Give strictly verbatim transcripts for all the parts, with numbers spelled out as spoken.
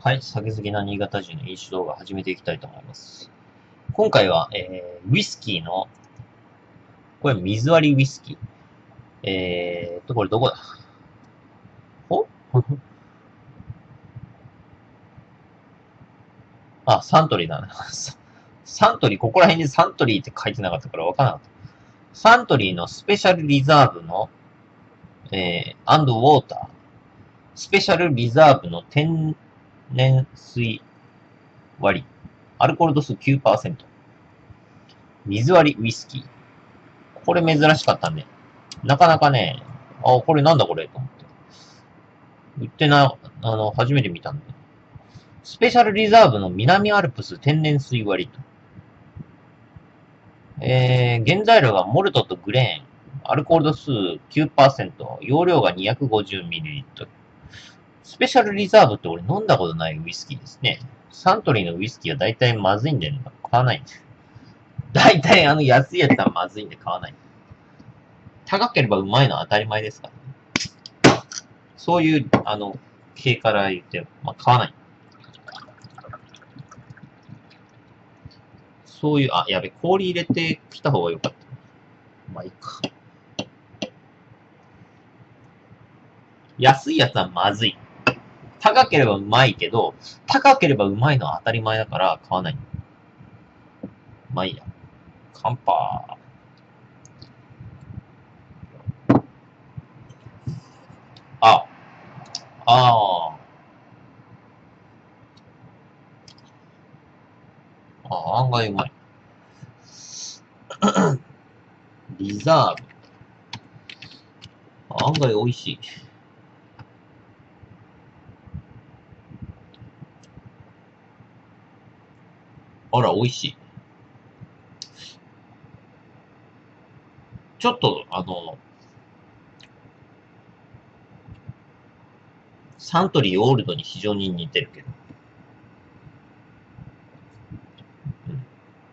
はい、酒好きな新潟人の飲酒動画始めていきたいと思います。今回は、えー、ウイスキーの、これ水割りウイスキー。えーっと、これどこだおあ、サントリーだな。サントリー、ここら辺にサントリーって書いてなかったからわからなかった。サントリーのスペシャルリザーブの、えー、アンドウォーター。スペシャルリザーブの天然水割り。アルコール度数 きゅうパーセント。水割りウイスキー。これ珍しかったね。なかなかね、あ、これなんだこれと思って。売ってな、あの、初めて見たんで。スペシャルリザーブの南アルプス天然水割りと。えー、原材料がモルトとグレーン。アルコール度数 きゅうパーセント。容量が にひゃくごじゅうミリリットル。スペシャルリザーブって俺飲んだことないウイスキーですね。サントリーのウイスキーは大体まずいんで、ね、買わないんです。大体あの安いやつはまずいんで買わない。高ければうまいのは当たり前ですからね。そういう、あの、系から言って、まあ、買わない。そういう、あ、やべ、氷入れてきた方がよかった。まあ、いいか。安いやつはまずい。高ければうまいけど、高ければうまいのは当たり前だから買わない。まあいいや。乾杯。あ、ああ、あ、案外うまい。リザーブ。案外美味しい。あら、美味しい。ちょっと、あの、サントリーオールドに非常に似てるけど。うん、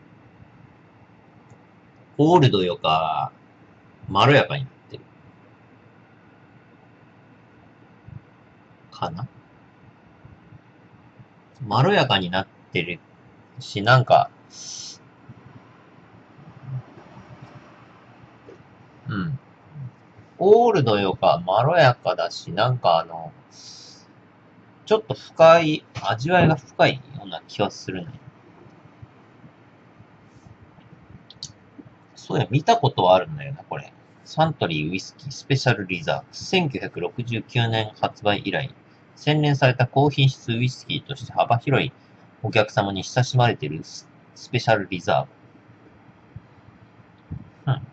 オールドよか、まろやかになってる。かなまろやかになってるし、なんか、うん。オールドよかまろやかだし、なんかあの、ちょっと深い、味わいが深いような気がするね。そういや、見たことはあるんだよな、これ。サントリーウイスキースペシャルリザーブ。せんきゅうひゃくろくじゅうきゅうねん発売以来、洗練された高品質ウイスキーとして幅広いお客様に親しまれているスペシャルリザーブ。うん。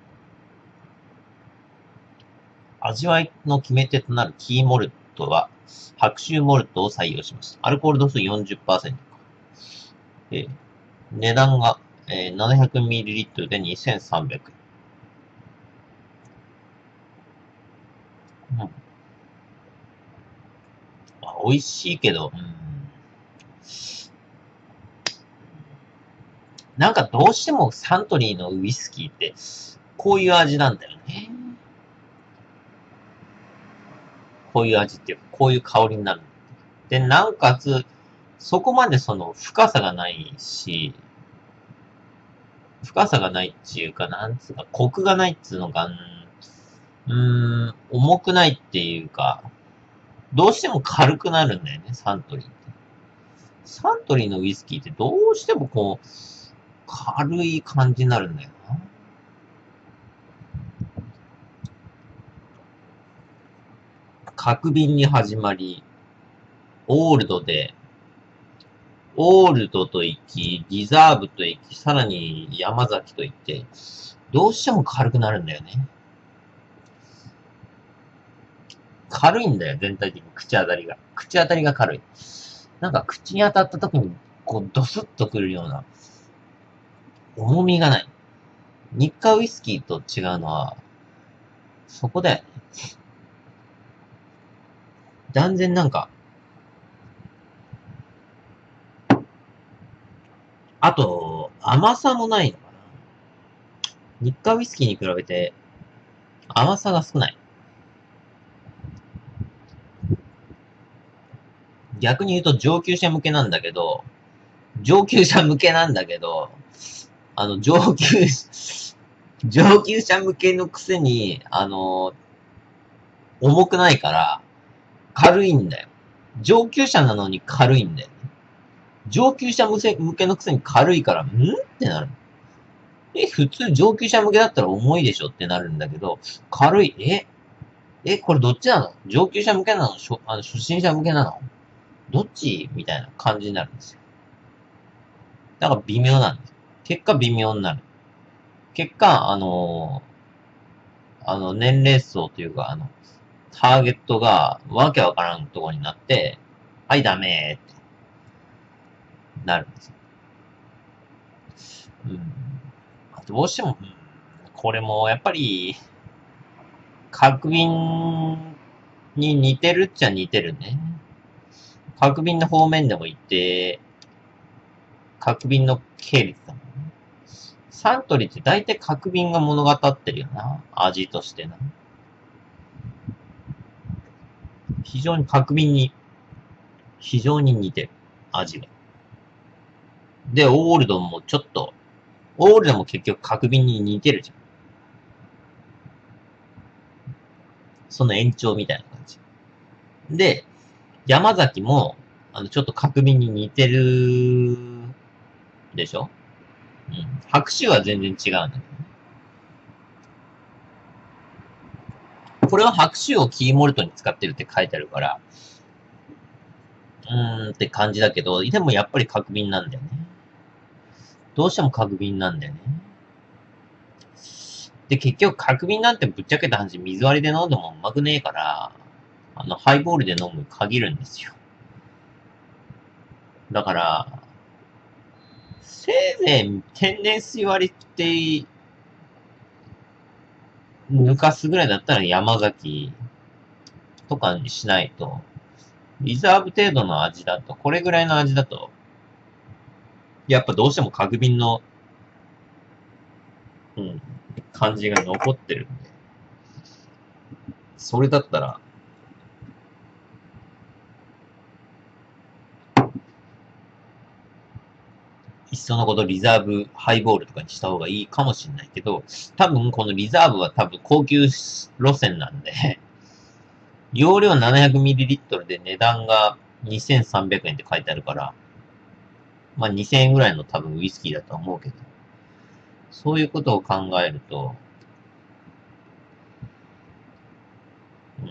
味わいの決め手となるキーモルトは、白州モルトを採用しました。アルコール度数 よんじゅっパーセント。えー値段が、えー、ななひゃくミリリットル でにせんさんびゃくえん。うん。まあ、美味しいけど、うん。なんかどうしてもサントリーのウイスキーって、こういう味なんだよね。こういう味っていうか、こういう香りになる。で、なおかつ、そこまでその深さがないし、深さがないっていうか、なんつうか、コクがないっつうのか、うーん、重くないっていうか、どうしても軽くなるんだよね、サントリーって。サントリーのウイスキーってどうしてもこう、軽い感じになるんだよな。角瓶に始まり、オールドで、オールドと行き、リザーブと行き、さらに山崎と行って、どうしても軽くなるんだよね。軽いんだよ、全体的に口当たりが。口当たりが軽い。なんか口に当たった時に、こう、ドスッとくるような、重みがない。日課ウイスキーと違うのは、そこで、断然なんか、あと、甘さもないのかな。日課ウイスキーに比べて、甘さが少ない。 逆に言うと上級者向けなんだけど、上級者向けなんだけど、あの、上級、上級者向けのくせに、あの、重くないから、軽いんだよ。上級者なのに軽いんだよね。上級者向けのくせに軽いから、んってなる。え、普通上級者向けだったら重いでしょってなるんだけど、軽い。ええ、これどっちなの？上級者向けなの？初あの初心者向けなの？どっちみたいな感じになるんですよ。だから微妙なんです。結果微妙になる。結果、あのー、あの、年齢層というか、あの、ターゲットがわけわからんところになって、はい、ダメーってなるんですよ。うん。どうしても、うん、これもやっぱり、角瓶に似てるっちゃ似てるね。角瓶の方面でも行って、角瓶の系列だもんね。サントリーって大体角瓶が物語ってるよな。味としてな。非常に角瓶に、非常に似てる。味が。で、オールドもちょっと、オールドも結局角瓶に似てるじゃん。その延長みたいな感じ。で、山崎も、あの、ちょっと角瓶に似てるでしょ？うん。白州は全然違うんだけど。これは白州をキーモルトに使ってるって書いてあるから、うーんって感じだけど、でもやっぱり角瓶なんだよね。どうしても角瓶なんだよね。で、結局角瓶なんてぶっちゃけた話、水割りで飲んでもうまくねえから、あの、ハイボールで飲む限るんですよ。だから、せいぜい天然水割りって抜かすぐらいだったら山崎とかにしないと、リザーブ程度の味だと、これぐらいの味だと、やっぱどうしても角瓶の、うん、感じが残ってるんで。それだったら、いっそのことリザーブハイボールとかにした方がいいかもしれないけど、多分このリザーブは多分高級路線なんで、容量 ななひゃくミリリットル で値段がにせんさんびゃくえんって書いてあるから、まあにせんえんぐらいの多分ウイスキーだと思うけど、そういうことを考えると、うん、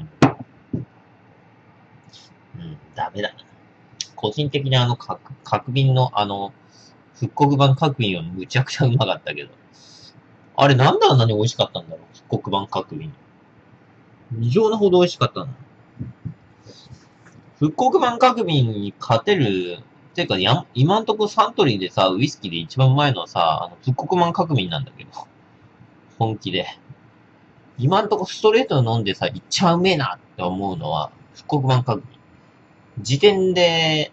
うん、ダメだ。個人的にあの角、角瓶のあの、復刻版角瓶はむちゃくちゃうまかったけど、あれなんであんなに美味しかったんだろう、復刻版角瓶。異常なほど美味しかったの。復刻版角瓶に勝てる、てかや、今んとこサントリーでさ、ウイスキーで一番うまいのはさ、あの、復刻版角瓶なんだけど。本気で。今んとこストレート飲んでさ、一番うめえなって思うのは、復刻版角瓶。時点で、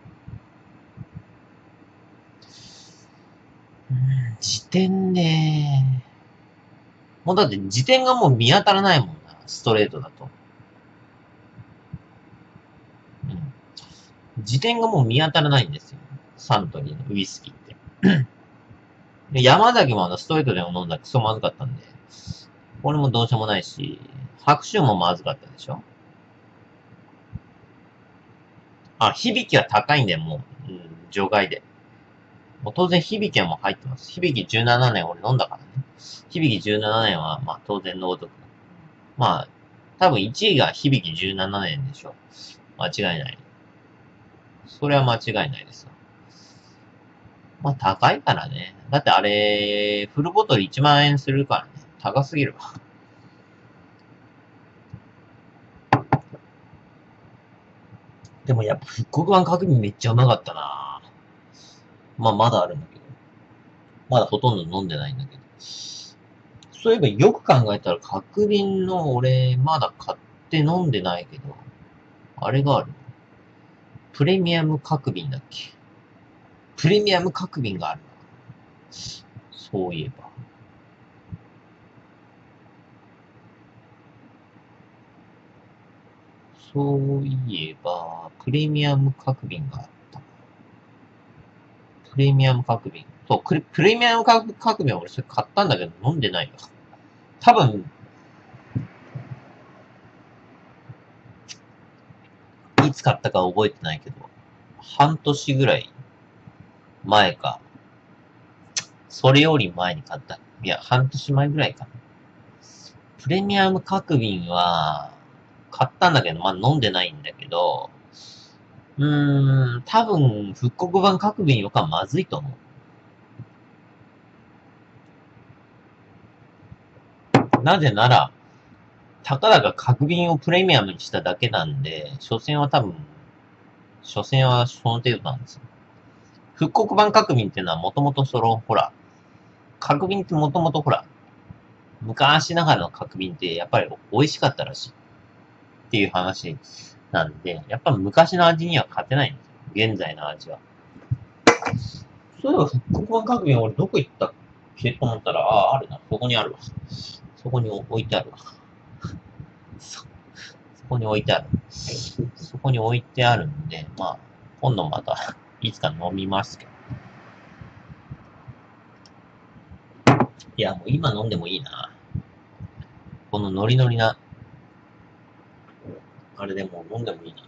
時点で、もうだって時点がもう見当たらないもんな、ストレートだと。うん。時点がもう見当たらないんですよ。サントリーのウイスキーって。で山崎もあのストレートでも飲んだらクソまずかったんで、これもどうしようもないし、白州もまずかったでしょ？あ、響きは高いんだよ、もう。うん、除外で。もう当然響きはもう入ってます。響きじゅうななねん俺飲んだからね。響きじゅうななねんは、まあ当然のごとく。まあ、多分いちいが響きじゅうななねんでしょ。間違いない。それは間違いないですよ。まあ高いからね。だってあれ、フルボトルいちまん円するからね。高すぎるわ。でもやっぱ復刻版角煮めっちゃうまかったな。まあまだあるんだけど。まだほとんど飲んでないんだけど。そういえばよく考えたら角瓶の俺まだ買って飲んでないけど、あれがある。プレミアム角瓶だっけ？プレミアム角瓶があるな。そういえば。 そういえば、プレミアム角瓶があった。プレミアム角瓶。そう、プレミアム角瓶は俺それ買ったんだけど飲んでないよ。多分、いつ買ったか覚えてないけど、半年ぐらい前か、それより前に買った。いや、半年前ぐらいかな。プレミアム角瓶は、買ったんだけど、まあ飲んでないんだけど、うーん、多分、復刻版角瓶よかまずいと思う。なぜなら、たかだか角瓶をプレミアムにしただけなんで、所詮は多分、所詮はその程度なんですよ。復刻版角瓶っていうのはもともとその、ほら、角瓶ってもともとほら、昔ながらの角瓶ってやっぱり美味しかったらしいっていう話なんで、やっぱ昔の味には勝てないんですよ。現在の味は。そういえば復刻版角瓶俺どこ行ったっけと思ったら、ああ、あるな。そこにあるわ。そこに置いてあるわ。そ、そこに置いてある。そこに置いてあるんで、まあ、今度また、いつか飲みますけど。いや、もう今飲んでもいいな。このノリノリな、あれでもう飲んでもいいな。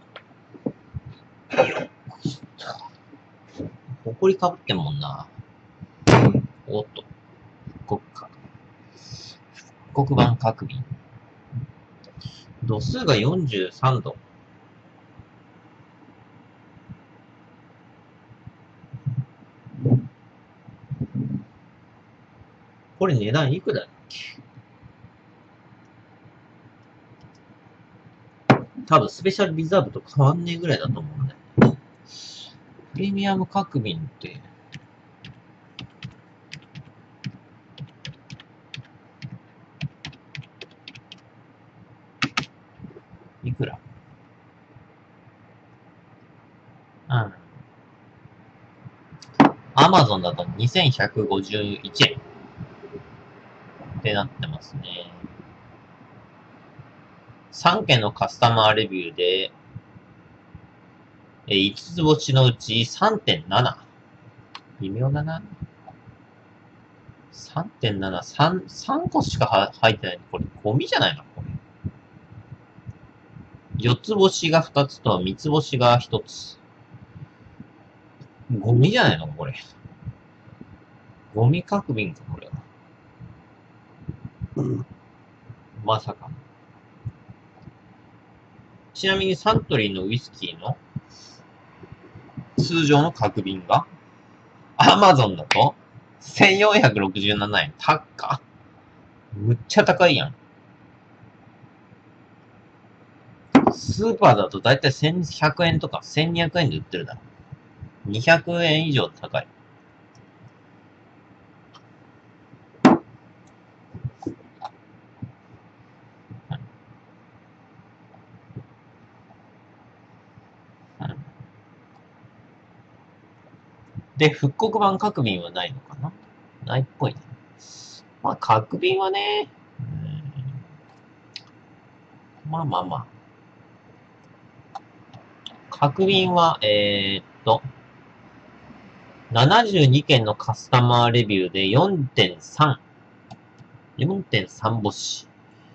ほこりかぶってんもんな。おっと。復刻か。復刻版角瓶。度数がよんじゅうさんど。これ値段いくらだっけ？多分スペシャルリザーブと変わんねえぐらいだと思うんだよ。プレミアム角瓶って、いくら？うん。アマゾンだとにせんひゃくごじゅういちえんってなってますね。さんけんのカスタマーレビューで、えいつつ星のうち さんてんなな。微妙だな。さんてんなな、さん、さんこしか入ってない。これ、ゴミじゃないのこれ。よっつ星がふたつとみつ星がひとつ。ゴミじゃないのこれ。ゴミ角瓶か、これは。うん。まさか。ちなみにサントリーのウイスキーの通常の角瓶が、アマゾンだとせんよんひゃくろくじゅうななえん。高っ。むっちゃ高いやん。スーパーだとだいたいせんひゃくえんとかせんにひゃくえんで売ってるだろ。にひゃくえん以上高い。で、復刻版角瓶はないのかな？ないっぽいね。まあ、角瓶はね、うん、まあまあまあ。角瓶は、えー、っと、ななじゅうにけんのカスタマーレビューで よんてんさん。よんてんさん 星。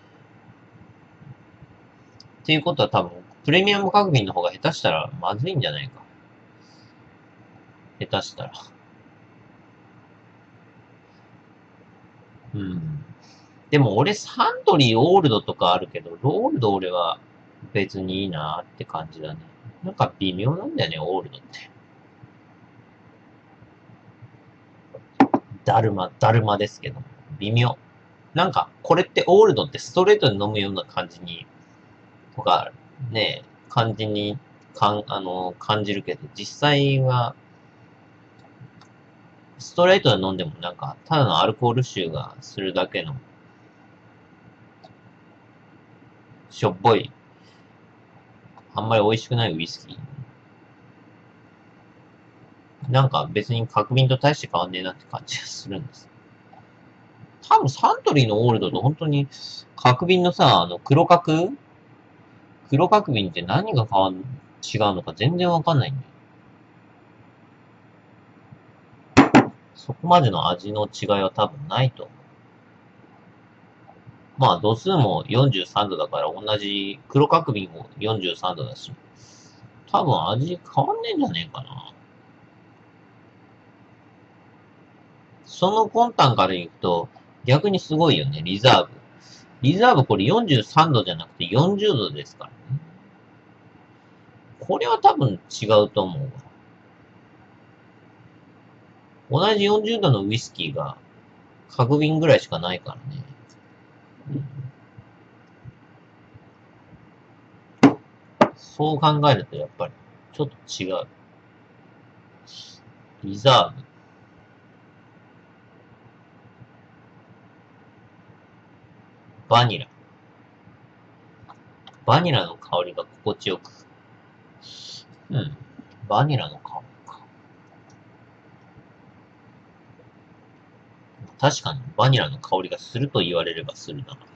っていうことは多分、プレミアム角瓶の方が下手したらまずいんじゃないか。下手したら。うん。でも俺サントリーオールドとかあるけど、オールド俺は別にいいなって感じだね。なんか微妙なんだよね、オールドって。だるま、だるまですけど。微妙。なんか、これってオールドってストレートに飲むような感じに、とか、ね、感じに、かん、あの、感じるけど、実際は、ストレートで飲んでもなんか、ただのアルコール臭がするだけの、しょっぽい、あんまり美味しくないウイスキー。なんか別に角瓶と大して変わんねえなって感じがするんです。多分サントリーのオールドと本当に角瓶のさ、あの黒角黒角瓶って何が変わん、違うのか全然わかんないんだよ。そこまでの味の違いは多分ないと思う。まあ度数もよんじゅうさんどだから同じ、黒角瓶もよんじゅうさんどだし、多分味変わんねえんじゃねえかな。その魂胆からいくと、逆にすごいよね、リザーブ。リザーブこれよんじゅうさんどじゃなくてよんじゅうどですからね。これは多分違うと思うわ。同じよんじゅうどのウイスキーが、角瓶ぐらいしかないからね。そう考えるとやっぱり、ちょっと違う。リザーブ。バニラ。バニラの香りが心地よく。うん。バニラの香りか。確かにバニラの香りがすると言われればするだな。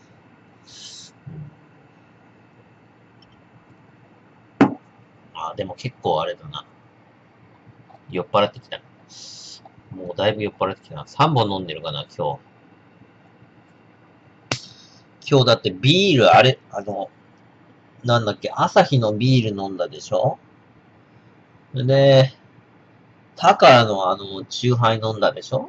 うん、あ、でも結構あれだな。酔っ払ってきた。もうだいぶ酔っ払ってきたな。さんぼん飲んでるかな、今日。今日だってビール、あれ、あの、なんだっけ、朝日のビール飲んだでしょ？で、タカのあの、チューハイ飲んだでしょ？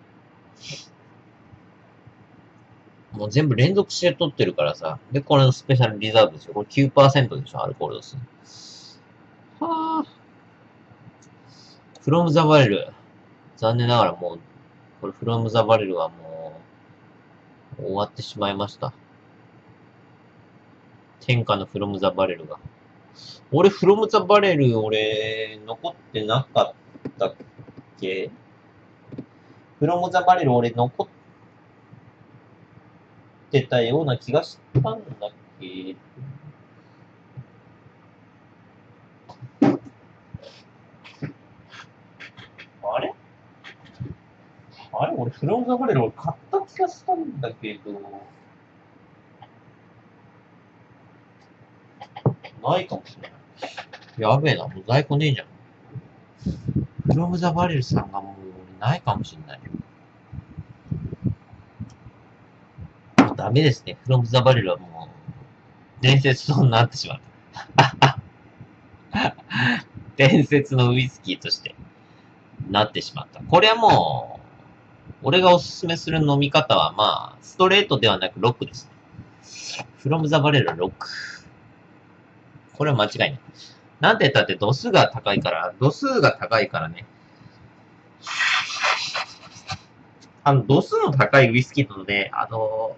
もう全部連続して取ってるからさ。で、これのスペシャルリザーブですよ。これ きゅうパーセント でしょ、アルコール度数。はぁ。フロムザバレル。残念ながらもう、これフロムザバレルはもう、終わってしまいました。天下のフロムザバレルが。俺、フロムザバレル、俺、残ってなかったっけ？フロムザバレル、俺、残ってたような気がしたんだっけ？あれあれ俺、フロムザバレル、俺、買った気がしたんだけど、ないかもしれない。やべえな、もう在庫ねえじゃん。フロムザバレルさんがもうないかもしれない。もうダメですね。フロムザバレルはもう、伝説となってしまった。伝説のウイスキーとしてなってしまった。これはもう、俺がおすすめする飲み方は、まあ、ストレートではなくロックですね。フロムザバレルはロック。これは間違いない。なんて言ったって度数が高いから、度数が高いからね。あの、度数の高いウイスキーとね、あの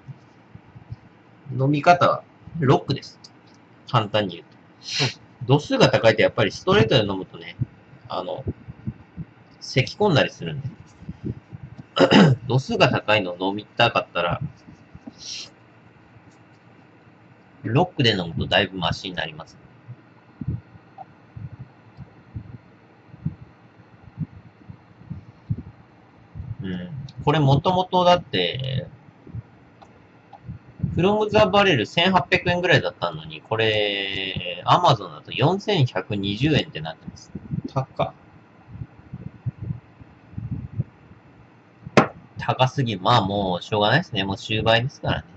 ー、飲み方はロックです。簡単に言うと。度数が高いとやっぱりストレートで飲むとね、あの、咳込んだりするんで。度数が高いのを飲みたかったら、ロックで飲むとだいぶマシになります。うん。これもともとだって、フロムザバレルせんはっぴゃくえんぐらいだったのに、これ、アマゾンだとよんせんひゃくにじゅうえんってなってます。高。高すぎ。まあもう、しょうがないですね。もう終売ですからね。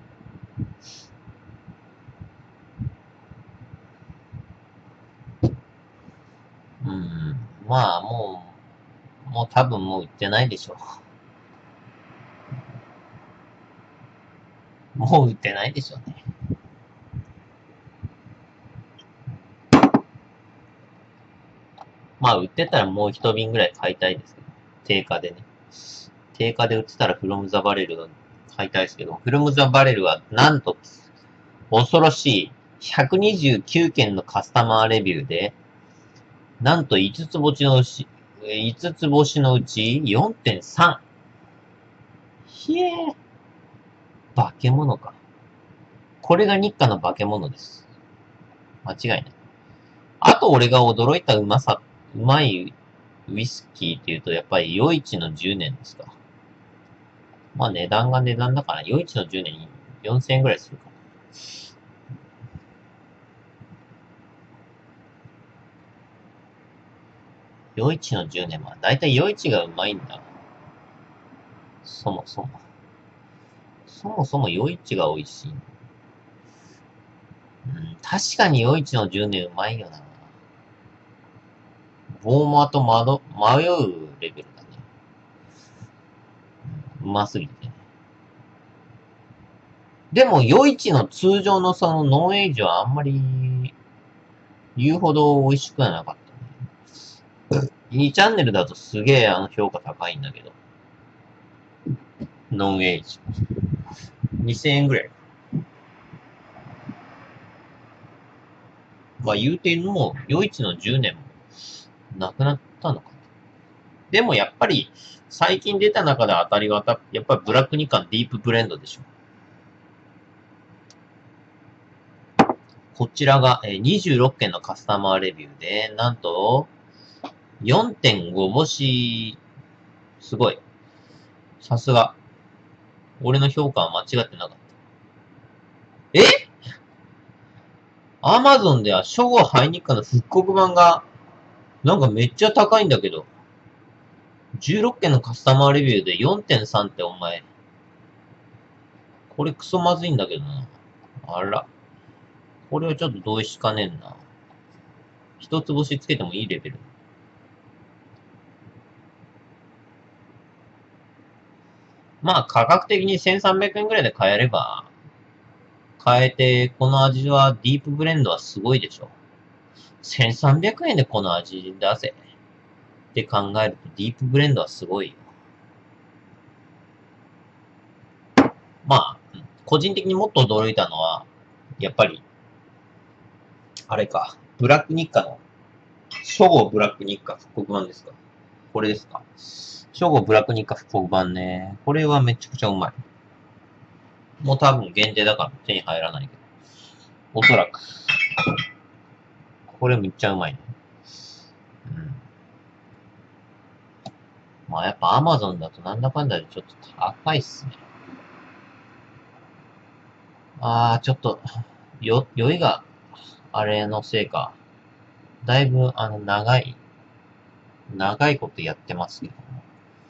うん。まあもう、もう多分もう売ってないでしょう。もう売ってないでしょうね。まあ売ってたらもう一瓶ぐらい買いたいですけど。定価でね。定価で売ってたらフロムザバレルが買いたいですけど、フロムザバレルはなんと、恐ろしいひゃくにじゅうきゅうけんのカスタマーレビューで、なんといつつ星のうち、いつつ星のうち よんてんさん。ひえー。化け物か。これが日課の化け物です。間違いない。あと俺が驚いたうまさ、うまいウイスキーっていうと、やっぱり余市のじゅうねんですか。まあ値段が値段だから、余市のじゅうねんによんせんえんぐらいするか。 夜市のじゅうねんまえ。だいたい夜市がうまいんだ。そもそも。そもそも夜市が美味しい。うん、確かに夜市のじゅうねんうまいよな。ボーマーと迷うレベルだね。うますぎて。でも、夜市の通常のそのノンエイジはあんまり言うほど美味しくはなかったね。にチャンネルだとすげえあの評価高いんだけど。ノンエイジ。にせんえんぐらい。まあ言うてもう、夜市のじゅうねんもなくなったのかな。でもやっぱり、最近出た中で当たりはた、やっぱりブラックニカンディープブレンドでしょ。こちらがにじゅうろっけんのカスタマーレビューで、なんと よんてんご 星、すごい。さすが。俺の評価は間違ってなかった。えアマゾンでは初号ハイニッカの復刻版が、なんかめっちゃ高いんだけど。じゅうろっけんのカスタマーレビューで よんてんさん ってお前。これクソまずいんだけどな。あら。これはちょっと同意しかねえんな。一つ星つけてもいいレベル。まあ価格的にせんさんびゃくえんぐらいで買えれば、買えて、この味はディープブレンドはすごいでしょ。せんさんびゃくえんでこの味出せ。って考えるとディープブレンドはすごいよ。まあ、個人的にもっと驚いたのは、やっぱり、あれか、ブラックニッカの、初号ブラックニッカ復刻版ですか。これですか。初号ブラックニッカ復刻版ね。これはめちゃくちゃうまい。もう多分限定だから手に入らないけど。おそらく。これめっちゃうまいね。うん。まあやっぱ Amazon だとなんだかんだでちょっと高いっすね。あー、ちょっと、よ、酔いが、あれのせいか。だいぶ、あの、長い、長いことやってますけども。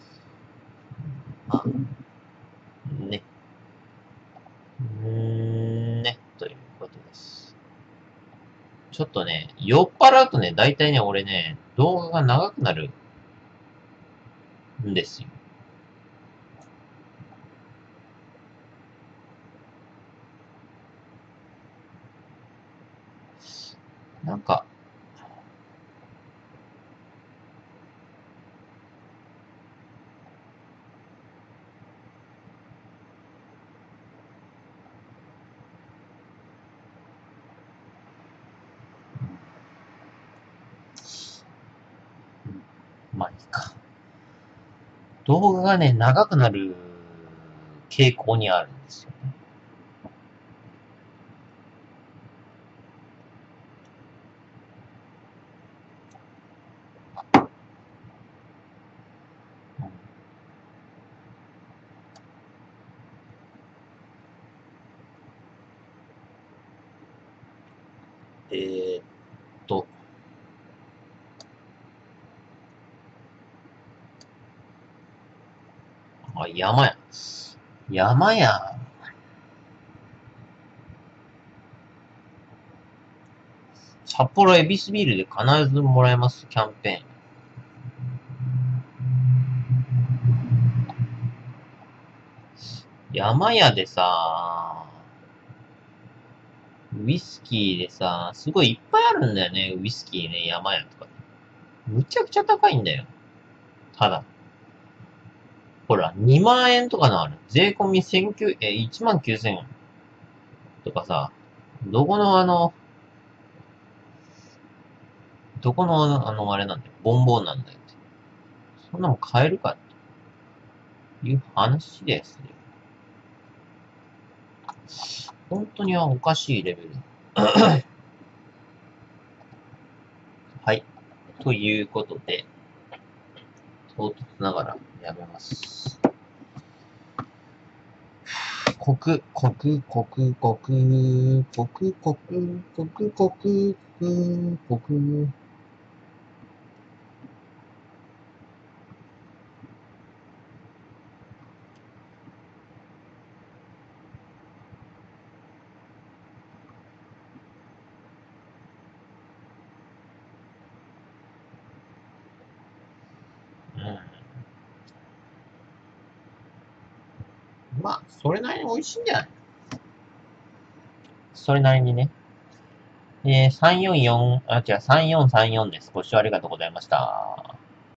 まあ、ね。うーん、ね。ということです。ちょっとね、酔っ払うとね、大体ね、俺ね、動画が長くなるんですよ。なんか、まあいいか。動画がね、長くなる傾向にあるんですよね。えーっと、あ、山や。山や。札幌エビスビールで必ずもらえますキャンペーン。山屋でさ、ウイスキーでさ、すごいいっぱいあるんだよね、ウイスキーね、山屋とか。むちゃくちゃ高いんだよ。ただ。ほら、にまん円とかのある。税込みせんきゅう、え、いちまんきゅうせんえんとかさ、どこのあの、どこのあの、あのあれなんだよ。ボンボンなんだよって。そんなもん買えるかっていう話ですよ。本当にはおかしいレベル。はい。ということで、唐突ながらやめます。コク、コク、コク、コク、コク、コク、コク、コク、コク、コク。 うん。まあ、それなりに美味しいんじゃない？それなりにね。えー、さんよんよん、あ、違う、さんよんさんよんです。ご視聴ありがとうございました。